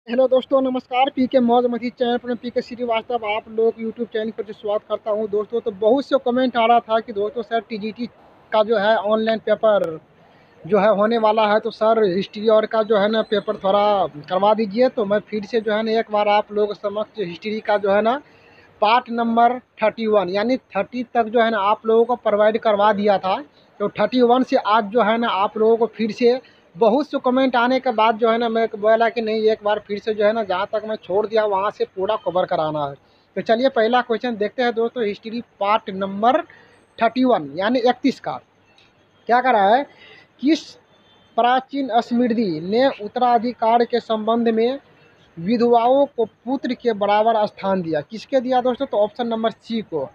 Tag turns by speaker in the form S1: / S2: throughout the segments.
S1: Hello दोस्तों, नमस्कार। पीके मौज मस्ती चैनल पर मैं पीके श्रीवास्तव आप लोग यूट्यूब चैनल पर जो स्वागत करता हूं। दोस्तों तो बहुत से कमेंट आ रहा था कि दोस्तों सर टीजीटी का जो है ऑनलाइन पेपर जो है होने वाला है, तो सर हिस्ट्री और का जो है ना पेपर थोड़ा करवा दीजिए। तो मैं फिर से जो है ना एक बार आप लोग समक्ष हिस्ट्री का जो है ना पार्ट नंबर 31 यानी 30 तक जो है ना आप लोगों को प्रोवाइड करवा दिया था। तो 31 से आज जो है ना आप लोगों को फिर से बहुत से कमेंट आने के बाद जो है ना मैं बोला कि नहीं, एक बार फिर से जो है ना जहाँ तक मैं छोड़ दिया वहाँ से पूरा कवर कराना है। तो चलिए पहला क्वेश्चन देखते हैं दोस्तों। हिस्ट्री पार्ट नंबर 31 यानी 31 का क्या कर रहा है। किस प्राचीन स्मृति ने उत्तराधिकार के संबंध में विधवाओं को पुत्र के बराबर स्थान दिया? किसके दिया दोस्तों? तो ऑप्शन नंबर सी को,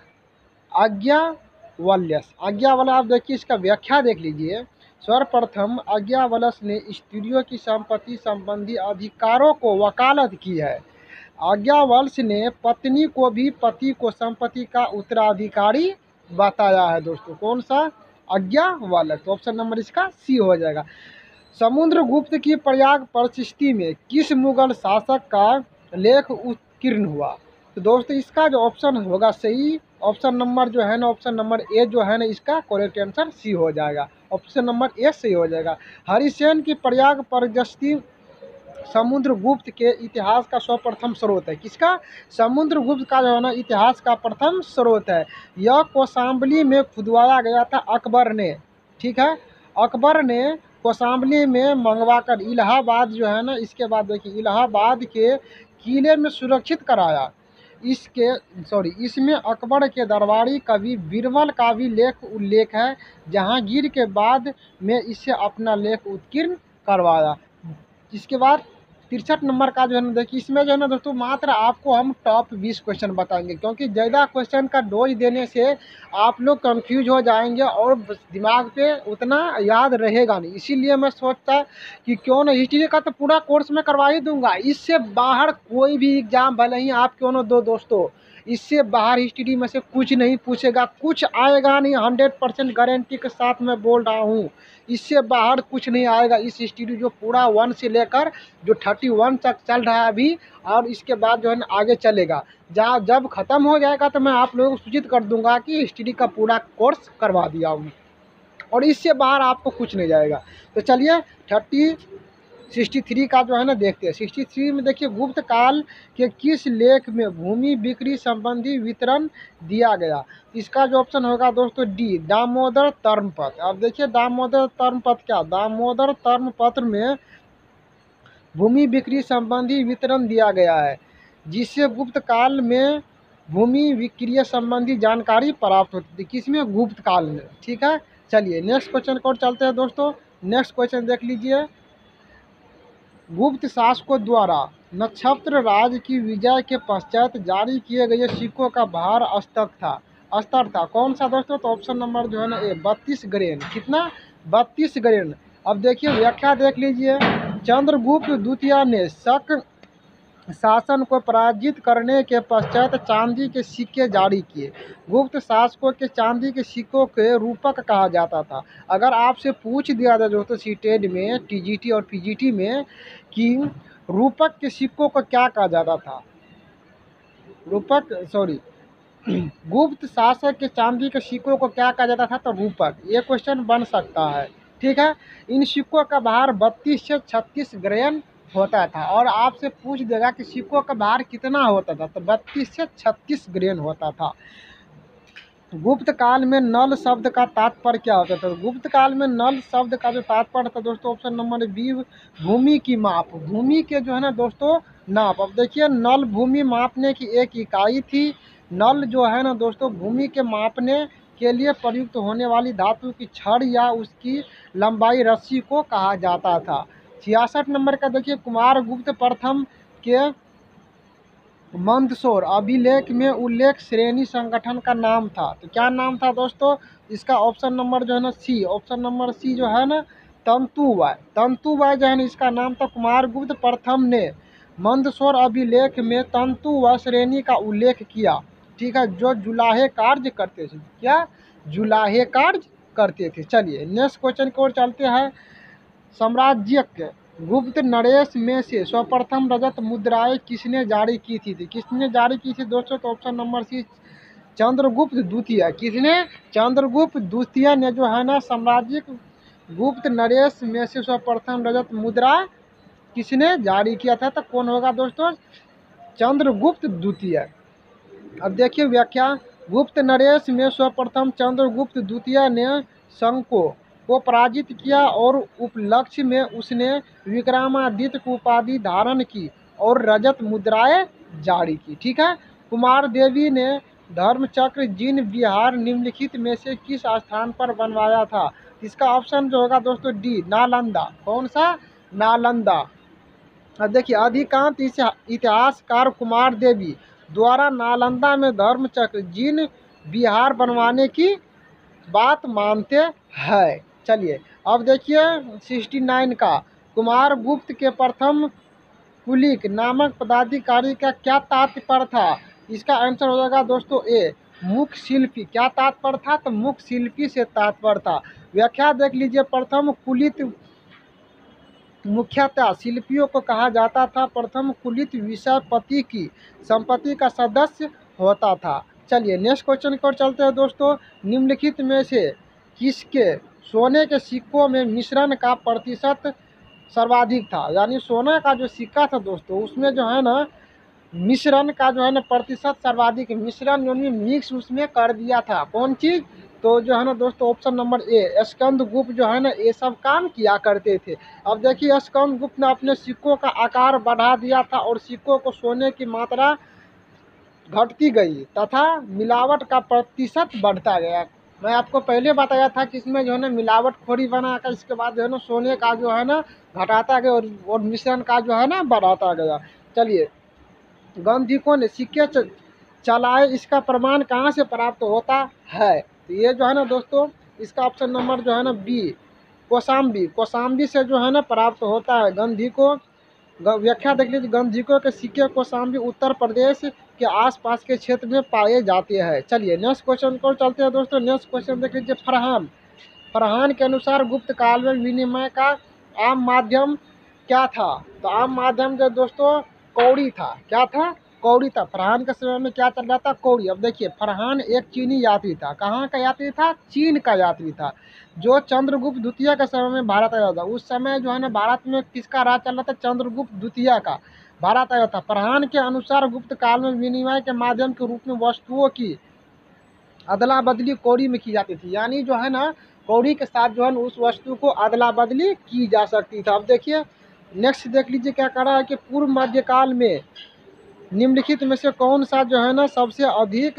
S1: आज्ञावल्यस। आज्ञावल्य, आप देखिए इसका व्याख्या देख लीजिए। सर्वप्रथम आज्ञावल्यस ने स्त्रियों की संपत्ति संबंधी अधिकारों को वकालत की है। आज्ञावल्स ने पत्नी को भी पति को संपत्ति का उत्तराधिकारी बताया है दोस्तों। कौन सा? आज्ञावल्क। तो ऑप्शन नंबर इसका सी हो जाएगा। समुद्रगुप्त की प्रयाग परिस्थिति में किस मुगल शासक का लेख उत्कीर्ण हुआ? तो दोस्तों इसका जो ऑप्शन होगा सही, ऑप्शन नंबर जो है ना, ऑप्शन नंबर ए जो है ना इसका करेक्ट आंसर सी हो जाएगा। ऑप्शन नंबर ए सही हो जाएगा। हरिसेन की प्रयाग परिस्थिति समुद्रगुप्त के इतिहास का सर्वप्रथम स्रोत है। किसका? समुद्रगुप्त का जो है ना इतिहास का प्रथम स्रोत है। यह कौशाम्बी में खुदवाया गया था अकबर ने। ठीक है, अकबर ने कौशाम्बी में मंगवाकर इलाहाबाद जो है ना, इसके बाद देखिए इलाहाबाद के किले में सुरक्षित कराया। इसमें अकबर के दरबारी कवि बीरबल का भी लेख उल्लेख है। जहांगीर के बाद में इसे अपना लेख उत्कीर्ण करवाया। इसके बाद 63 नंबर का जो है ना देखिए, इसमें जो है ना दोस्तों मात्र आपको हम टॉप 20 क्वेश्चन बताएंगे, क्योंकि ज़्यादा क्वेश्चन का डोज देने से आप लोग कंफ्यूज हो जाएंगे और दिमाग पे उतना याद रहेगा नहीं। इसीलिए मैं सोचता कि क्यों ना हिस्ट्री का तो पूरा कोर्स मैं करवा ही दूंगा। इससे बाहर कोई भी एग्जाम भले ही आप क्यों ना दो दोस्तों, इससे बाहर हिस्ट्री में से कुछ नहीं पूछेगा, कुछ आएगा नहीं। 100% गारंटी के साथ मैं बोल रहा हूँ, इससे बाहर कुछ नहीं आएगा। इस हिस्ट्री जो पूरा 1 से लेकर जो 31 तक चल रहा है अभी, और इसके बाद जो है ना आगे चलेगा। जब ख़त्म हो जाएगा तो मैं आप लोगों को सूचित कर दूंगा कि हिस्ट्री का पूरा कोर्स करवा दिया हूँ, और इससे बाहर आपको कुछ नहीं जाएगा। तो चलिए 63 का जो है ना देखते हैं। 63 में देखिए, गुप्त काल के किस लेख में भूमि बिक्री संबंधी वितरण दिया गया? इसका जो ऑप्शन होगा दोस्तों डी, दामोदर धर्मपत्र। अब देखिए दामोदर धर्मपत्र क्या, दामोदर धर्मपत्र में भूमि बिक्री संबंधी वितरण दिया गया है, जिससे गुप्त काल में भूमि विक्रय संबंधी जानकारी प्राप्त होती थी। किसमें? गुप्त काल में। ठीक है, चलिए नेक्स्ट क्वेश्चन को चलते हैं दोस्तों। नेक्स्ट क्वेश्चन देख लीजिए। गुप्त शासकों द्वारा नक्षत्र राज की विजय के पश्चात जारी किए गए सिक्कों का भार स्तर था कौन सा दोस्तों? तो ऑप्शन नंबर जो है ना ए, 32 ग्रेन। कितना? 32 ग्रेन। अब देखिए व्याख्या देख लीजिए। चंद्रगुप्त द्वितीय ने शक शासन को पराजित करने के पश्चात चांदी के सिक्के जारी किए। गुप्त शासकों के चांदी के सिक्कों के रूपक कहा जाता था। अगर आपसे पूछ दिया जाए दोस्तों सीटेड में, टीजीटी और पीजीटी में, कि रूपक के सिक्कों को क्या कहा जाता था, गुप्त शासक के चांदी के सिक्कों को क्या कहा जाता था? तो रूपक। ये क्वेश्चन बन सकता है। ठीक है, इन सिक्कों का भार 32 से 36 ग्रेन होता था। और आपसे पूछ देगा कि सिक्कों का भार कितना होता था, तो 32 से 36 ग्रेन होता था। गुप्त काल में नल शब्द का तात्पर्य क्या होता था? गुप्त काल में नल शब्द का जो तात्पर्य था दोस्तों, ऑप्शन नंबर बी, भूमि की माप। भूमि के जो है ना दोस्तों नाप। अब देखिए नल भूमि मापने की एक इकाई थी। नल जो है ना दोस्तों भूमि के मापने के लिए प्रयुक्त होने वाली धातु की छड़ या उसकी लंबाई रस्सी को कहा जाता था। 66 नंबर का देखिए, कुमार गुप्त प्रथम के मंदसौर अभिलेख में उल्लेख श्रेणी संगठन का नाम था। तो क्या नाम था दोस्तों? इसका ऑप्शन नंबर जो है ना सी, ऑप्शन नंबर सी जो है ना तंतुवाय। तंतुवाय जो है ना इसका नाम था। कुमार गुप्त प्रथम ने मंदसौर अभिलेख में तंतुवाय श्रेणी का उल्लेख किया। ठीक है, जो जुलाहे कार्य करते थे। क्या? जुलाहे कार्य करते थे। चलिए नेक्स्ट क्वेश्चन की ओर चलते हैं। साम्राज्यिक गुप्त नरेश में से सर्वप्रथम रजत मुद्राएं किसने जारी की थी? किसने जारी की थी दोस्तों? तो ऑप्शन नंबर सी चंद्रगुप्त द्वितीय। किसने? चंद्रगुप्त द्वितीय ने जो है ना साम्राज्यिक गुप्त नरेश में से सर्वप्रथम रजत मुद्रा किसने जारी किया था? तो कौन होगा दोस्तों? चंद्रगुप्त द्वितीय। अब देखिए व्याख्या। गुप्त नरेश में सर्वप्रथम चंद्रगुप्त द्वितीय ने शंको को पराजित किया और उपलक्ष्य में उसने विक्रमादित्य की उपाधि धारण की और रजत मुद्राएं जारी की। ठीक है। कुमार देवी ने धर्मचक्र जिन विहार निम्नलिखित में से किस स्थान पर बनवाया था? इसका ऑप्शन जो होगा दोस्तों डी नालंदा। कौन सा? नालंदा। अब देखिए अधिकांश इतिहासकार कुमार देवी द्वारा नालंदा में धर्मचक्र जिन विहार बनवाने की बात मानते हैं। चलिए अब देखिए 69 का कुमार गुप्त के प्रथम कुलिक नामक पदाधिकारी का क्या तात्पर्य था? इसका आंसर हो जाएगा दोस्तों ए मुख्य शिल्पी। क्या तात्पर्य था? तो मुख्य शिल्पी से तात्पर्य था। व्याख्या देख लीजिए। प्रथम कुलित मुख्यतः शिल्पियों को कहा जाता था। प्रथम कुलित विषयपति की संपत्ति का सदस्य होता था। चलिए नेक्स्ट क्वेश्चन की ओर चलते हैं दोस्तों। निम्नलिखित में से किसके सोने के सिक्कों में मिश्रण का प्रतिशत सर्वाधिक था? यानी सोना का जो सिक्का था दोस्तों उसमें जो है ना मिश्रण का जो है ना प्रतिशत सर्वाधिक मिश्रण यानी मिक्स उसमें कर दिया था। कौन चीज़? तो जो है ना दोस्तों ऑप्शन नंबर ए स्कंदगुप्त जो है ना ये सब काम किया करते थे। अब देखिए स्कंदगुप्त ने अपने सिक्कों का आकार बढ़ा दिया था और सिक्कों को सोने की मात्रा घटती गई तथा मिलावट का प्रतिशत बढ़ता गया। मैं आपको पहले बताया था कि इसमें जो है ना मिलावटखोरी बनाकर इसके बाद जो है ना सोने का जो है ना घटाता गया और मिश्रण का जो है ना बढ़ाता गया। चलिए गंधिकों ने सिक्के चलाए इसका प्रमाण कहाँ से प्राप्त होता है? तो ये जो है ना दोस्तों इसका ऑप्शन नंबर जो है ना बी कौशाम्बी। कौशाम्बी से जो है ना प्राप्त होता है। गंधिकों व्याख्या देख लीजिए। गंधिकों के सिक्के कौशाम्बी उत्तर प्रदेश के आसपास के क्षेत्र में पाए जाते हैं। चलिए नेक्स्ट क्वेश्चन को चलते हैं दोस्तों। नेक्स्ट क्वेश्चन देख लीजिए। फरहान फरहान के अनुसार गुप्त काल में विनिमय का आम माध्यम क्या था? तो आम माध्यम जो दोस्तों कौड़ी था। क्या था? कौड़ी था। फरहान के समय में क्या चल रहा था? कौड़ी। अब देखिए फरहान एक चीनी यात्री था। कहाँ का यात्री था? चीन का यात्री था जो चंद्रगुप्त द्वितीय के समय में भारत आया था। उस समय जो है ना भारत में किसका राज चल रहा था? चंद्रगुप्त द्वितीय का भारत आया था। फरहान के अनुसार गुप्त काल में विनिमय के माध्यम के रूप में वस्तुओं की अदला बदली कौड़ी में की जाती थी। यानी जो है ना कौड़ी के साथ जो है उस वस्तु को अदला बदली की जा सकती थी। अब देखिए नेक्स्ट देख लीजिए क्या कह रहा है कि पूर्व मध्यकाल में निम्नलिखित में से कौन सा जो है ना सबसे अधिक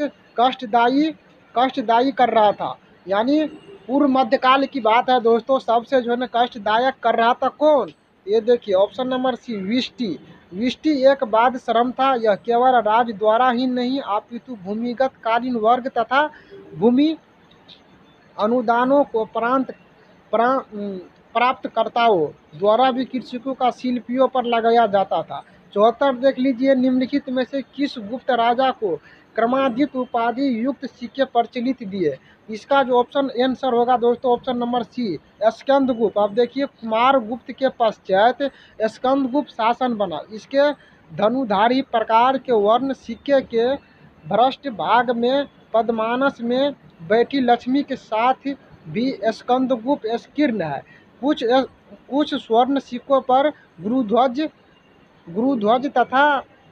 S1: कष्टदायी कर रहा था? यानी पूर्व मध्यकाल की बात है दोस्तों। सबसे जो है ना कष्टदायक कर रहा था कौन? ये देखिए option number C Vishti. Vishti एक बाध्य श्रम था। यह केवल राज द्वारा ही नहीं अपितु भूमिगत कालीन वर्ग तथा भूमि अनुदानों को प्राप्तकर्ताओं द्वारा भी कृषकों का शिल्पियों पर लगाया जाता था। 74 देख लीजिए। निम्नलिखित में से किस गुप्त राजा को क्रमादित उपाधि युक्त सिक्के प्रचलित दिए? इसका जो ऑप्शन आंसर होगा दोस्तों ऑप्शन नंबर सी स्कंदगुप्त। अब देखिए कुमार गुप्त के पश्चात स्कंदगुप्त शासन बना। इसके धनुधारी प्रकार के वर्ण सिक्के के भ्रष्ट भाग में पद्मानस में बैठी लक्ष्मी के साथ भी स्कंदगुप्त स्कीर्ण है। कुछ स्वर्ण सिक्कों पर गुरुध्वज तथा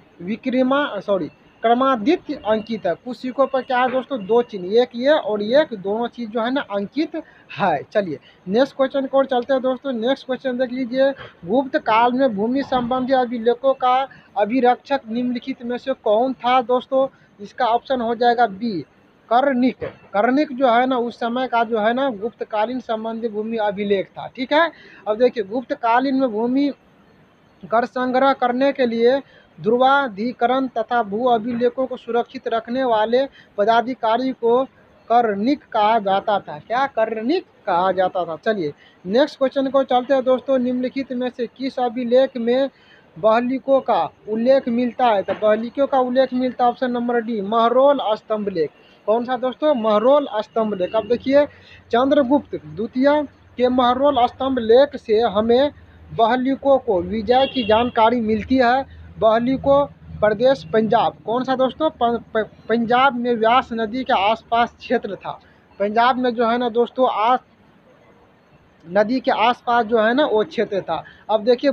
S1: क्रमादित्य अंकित है। कुछ सिक्कों पर क्या है दोस्तों? दो चिन्ह, एक ये और एक दोनों चीज जो है ना अंकित है। चलिए नेक्स्ट क्वेश्चन को चलते हैं दोस्तों। नेक्स्ट क्वेश्चन देख लीजिए। गुप्त काल में भूमि संबंधी अभिलेखों का अभिरक्षक निम्नलिखित में से कौन था दोस्तों? इसका ऑप्शन हो जाएगा बी कर्णिक। कर्णिक जो है ना उस समय का जो है ना गुप्तकालीन संबंधी भूमि अभिलेख था। ठीक है। अब देखिए गुप्तकालीन में भूमि कर संग्रह करने के लिए ध्रुवाधिकरण तथा भू अभिलेखों को सुरक्षित रखने वाले पदाधिकारी को कर्णिक कहा जाता था। क्या? कर्णिक कहा जाता था। चलिए नेक्स्ट क्वेश्चन को चलते हैं दोस्तों। निम्नलिखित में से किस अभिलेख में बहलिकों का उल्लेख मिलता है? तो बहलिकों का उल्लेख मिलता है ऑप्शन नंबर डी महरोल स्तंभ लेख। कौन सा दोस्तों? महरोल स्तंभ लेख। अब देखिए चंद्रगुप्त द्वितीय के महरोल स्तंभ लेख से हमें बहलीकों को विजय की जानकारी मिलती है। बहलीको प्रदेश पंजाब, कौन सा दोस्तों, पंजाब में व्यास नदी के आसपास क्षेत्र था। पंजाब में जो है ना दोस्तों नदी के आसपास जो है ना वो क्षेत्र था। अब देखिए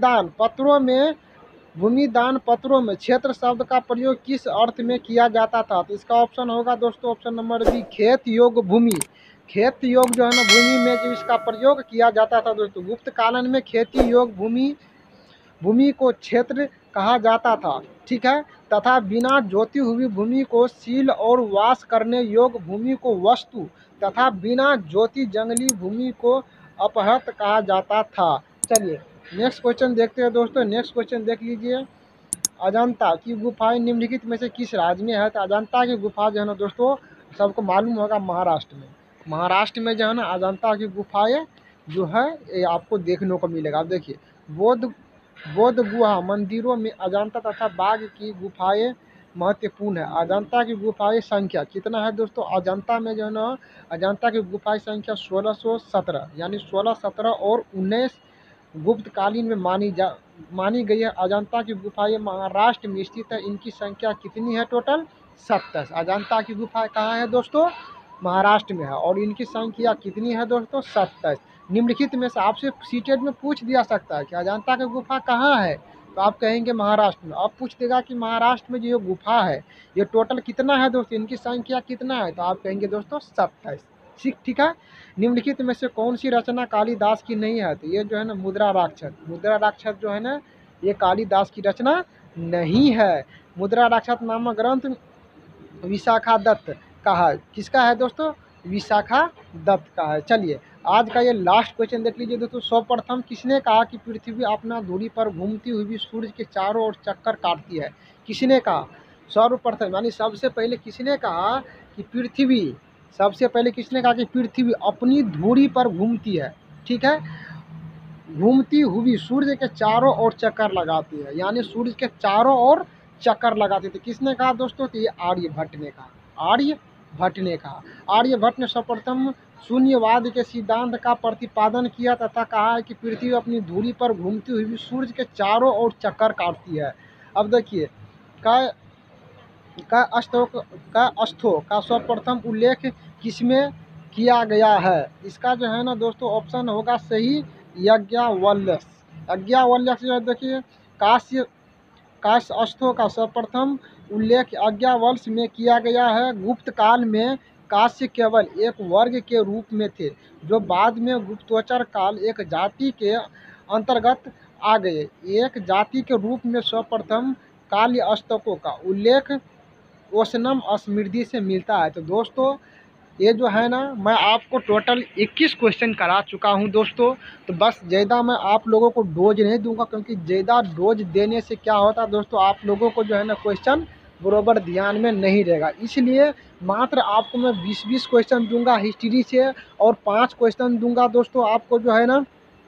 S1: भूमिदान पत्रों में क्षेत्र शब्द का प्रयोग किस अर्थ में किया जाता था। तो इसका ऑप्शन होगा दोस्तों ऑप्शन नंबर बी, खेत योग भूमि। खेत योग जो है ना भूमि में जो इसका प्रयोग किया जाता था दोस्तों। गुप्त कालन में खेती योग भूमि को क्षेत्र कहा जाता था, ठीक है। तथा बिना जोती हुई भूमि को शील और वास करने योग्य भूमि को वस्तु तथा बिना जोती जंगली भूमि को अपहृत कहा जाता था। चलिए नेक्स्ट क्वेश्चन देखते हैं दोस्तों। नेक्स्ट क्वेश्चन देख लीजिए, अजंता की गुफाएं निम्नलिखित में से किस राज्य में है। तो अजंता की गुफा जो है ना दोस्तों सबको मालूम होगा महाराष्ट्र में। महाराष्ट्र में जो है ना अजंता की गुफाएं जो है ये आपको देखने को मिलेगा। अब देखिए बौद्ध गुहा मंदिरों में अजंता तथा बाघ की गुफाएं महत्वपूर्ण है। अजंता की गुफाएं संख्या कितना है दोस्तों। अजंता में जो है ना अजंता की गुफाएं संख्या 1617 यानी 16, 17 और 19 गुप्तकालीन में मानी गई है। अजंता की गुफाएं महाराष्ट्र में स्थित है। इनकी संख्या कितनी है टोटल 27। अजंता की गुफा कहाँ है दोस्तों, महाराष्ट्र में है और इनकी संख्या कितनी है दोस्तों 27। निम्नलिखित में से आपसे सीटेट में पूछ दिया सकता है कि अजंता की गुफा कहाँ है, तो आप कहेंगे महाराष्ट्र में। अब पूछ देगा कि महाराष्ट्र में जो ये गुफा है ये टोटल कितना है दोस्तों, इनकी संख्या कितना है, तो आप कहेंगे दोस्तों 27। ठीक है। निम्नलिखित में से कौन सी रचना कालिदास की नहीं है। तो ये जो है ना मुद्रा राक्षस जो है ना ये कालिदास की रचना नहीं है। मुद्रा राक्षस नामक ग्रंथ विशाखा दत्त का है। किसका है दोस्तों, विशाखा दत्त का है। चलिए आज का ये लास्ट क्वेश्चन देख लीजिए दोस्तों। सर्वप्रथम किसने कहा कि पृथ्वी अपना धुरी पर घूमती हुई सूर्य के चारों ओर चक्कर काटती है। किसने कहा, सर्वप्रथम यानी सबसे पहले किसने कहा कि पृथ्वी अपनी धुरी पर घूमती है, ठीक है, घूमती हुई सूर्य के चारों ओर चक्कर लगाती है, यानी सूर्य के चारों ओर चक्कर लगाती थी। किसने कहा दोस्तों, तो ये आर्यभट्ट ने कहा। आर्यभट्ट ने सर्वप्रथम शून्यवाद के सिद्धांत का प्रतिपादन किया तथा कहा है कि पृथ्वी अपनी धुरी पर घूमती हुई सूर्य के चारों ओर चक्कर काटती है। अब देखिए अस्थो का सर्वप्रथम उल्लेख किसमें किया गया है। इसका जो है ना दोस्तों ऑप्शन होगा सही याज्ञवल्क्य। देखिए काश्य अस्थो का सर्वप्रथम उल्लेख याज्ञवल्क्य में किया गया है। गुप्त काल में काश्य केवल एक वर्ग के रूप में थे जो बाद में गुप्तोत्तर काल एक जाति के अंतर्गत आ गए। एक जाति के रूप में सर्वप्रथम काल्य अस्तकों का उल्लेख ओशनम स्मृति से मिलता है। तो दोस्तों ये जो है ना मैं आपको टोटल 21 क्वेश्चन करा चुका हूं दोस्तों। तो बस ज़्यादा मैं आप लोगों को डोज नहीं दूंगा, क्योंकि ज़्यादा डोज देने से क्या होता है दोस्तों, आप लोगों को जो है ना क्वेश्चन बरोबर ध्यान में नहीं रहेगा। इसलिए मात्र आपको मैं 20-20 क्वेश्चन दूंगा हिस्ट्री से और 5 क्वेश्चन दूंगा दोस्तों आपको जो है ना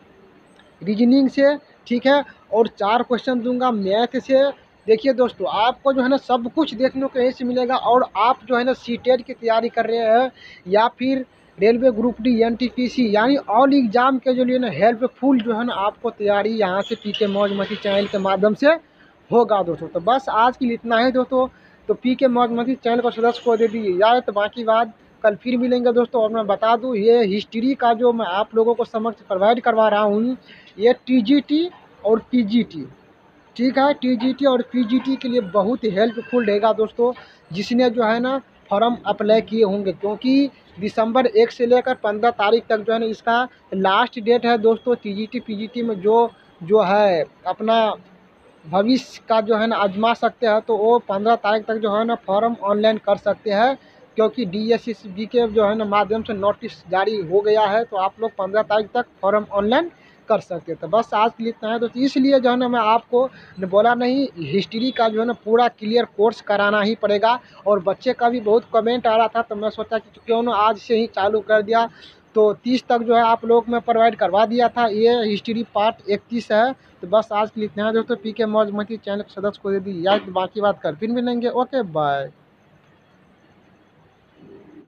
S1: रीजनिंग से, ठीक है, और 4 क्वेश्चन दूंगा मैथ से। देखिए दोस्तों आपको जो है ना सब कुछ देखने को यहीं से मिलेगा। और आप जो है ना सीटेट की तैयारी कर रहे हैं या फिर रेलवे ग्रुप डी NTPC यानी ऑल एग्जाम के जो लिए ना हेल्पफुल जो है ना आपको तैयारी यहाँ से PK मौज मस्ती चैनल के माध्यम से होगा दोस्तों। तो बस आज के लिए इतना है दोस्तों। तो PK मौज मस्ती चैनल को सदस्य को दे दीजिए यार। तो बाकी बात कल फिर मिलेंगे दोस्तों। और मैं बता दूँ ये हिस्ट्री का जो मैं आप लोगों को समक्ष प्रोवाइड करवा रहा हूँ ये TGT और PGT, ठीक है, TGT और PGT के लिए बहुत हेल्पफुल रहेगा दोस्तों, जिसने जो है ना फॉर्म अप्लाई किए होंगे, क्योंकि दिसंबर 1 से लेकर 15 तारीख तक जो है ना इसका लास्ट डेट है दोस्तों। TGT PGT में जो है अपना भविष्य का जो है ना आजमा सकते हैं, तो वो 15 तारीख तक जो है ना फॉर्म ऑनलाइन कर सकते हैं, क्योंकि DSSB के जो है ना माध्यम से नोटिस जारी हो गया है। तो आप लोग 15 तारीख तक फॉर्म ऑनलाइन कर सकते हैं। तो बस आज के लिए इतना है दोस्तों। इसलिए जो है ना मैं आपको बोला नहीं, हिस्ट्री का जो है ना पूरा क्लियर कोर्स कराना ही पड़ेगा। और बच्चे का भी बहुत कमेंट आ रहा था, तो मैं सोचा कि क्यों ना आज से ही चालू कर दिया। तो 30 तक जो है आप लोग मैं प्रोवाइड करवा दिया था। ये हिस्ट्री पार्ट 31 है। तो बस आज के लिए इतना है दोस्तों। PK मौज मस्ती चैनल के सदस्य को दे दी याद, बाकी बात कर फिर मिलेंगे। Okay bye.